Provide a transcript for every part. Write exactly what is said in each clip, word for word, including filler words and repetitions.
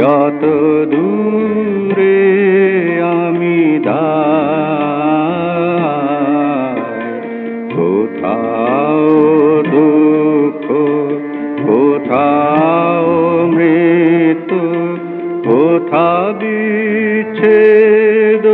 যত দূরে আমি দাঁড়াই, কোথাও দুঃখ, কোথাও মৃত্যু, কোথা বিচ্ছেদ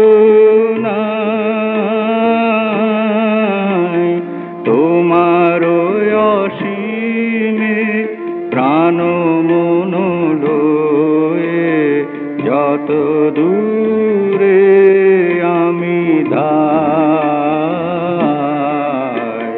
নাই। তোমার অসীমে প্রাণ মন লয়ে যত দূরে আমি দাঁড়াই।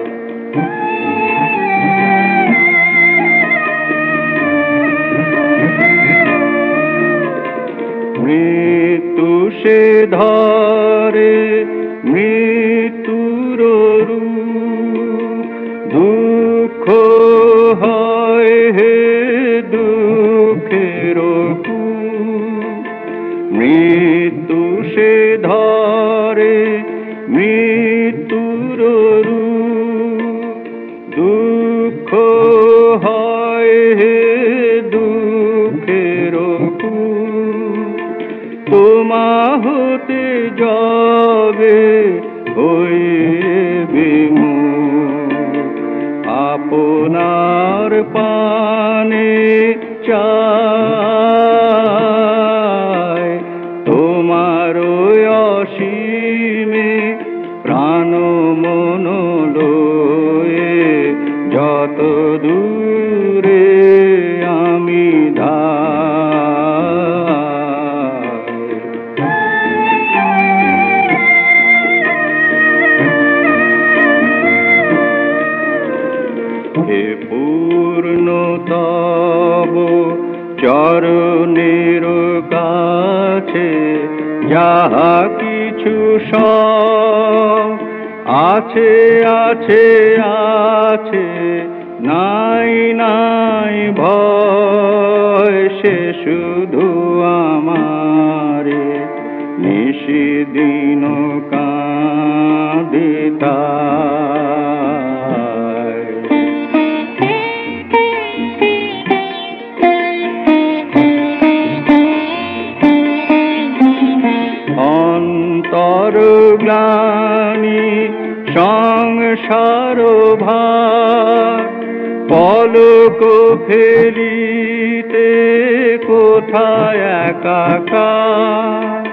মৃত্যু সে ধরে মৃত্যুর রূপ, দুঃখ হয় হে দুঃখের কূপ। মৃত্যু সে ধরে মৃত্যুর রূপ, দুঃখ হয় হে দুঃখের কূপ। তোমা হতে যাবে হয়ে বিমুখ, আপনার পানে চাই। তোমার অসীমে প্রাণ মন লয়ে যত দূরে আমি দাঁড়াই। হে পূর্ণ তব চরণের কাছে যাহা কিছু সব আছে আছে আছে, নাই নাই ভয়। সে শুধু আমারে নিশিদিন কাঁদিতায়। অন্তর গ্লানি সংসার ভার, পলক ফেলিতে কোথায় একাকার।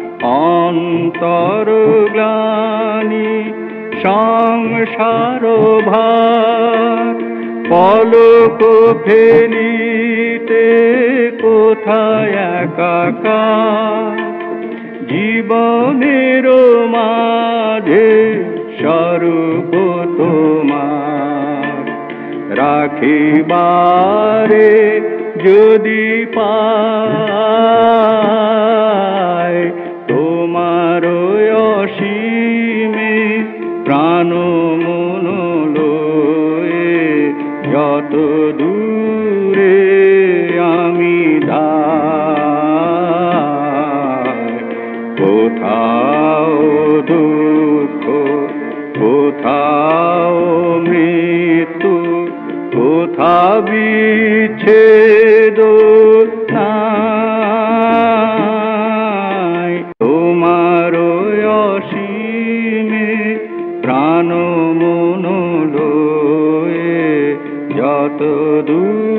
অন্তর গ্লানি সংসার ভার, পলক ফেলিতে কোথায় একাকার। জীবনের মাঝে স্বরূপ তোমার রাখিবারে যদি পাই। তোমার অসীমে প্রাণ মন লয়ে যত দূরে আমি দাঁড়াই। কোথাও দুঃখ, কোথাও মৃত্যু, কোথা বিচ্ছেদ নাই। তোমার অসীমে প্রাণ মন লয়ে যত দূর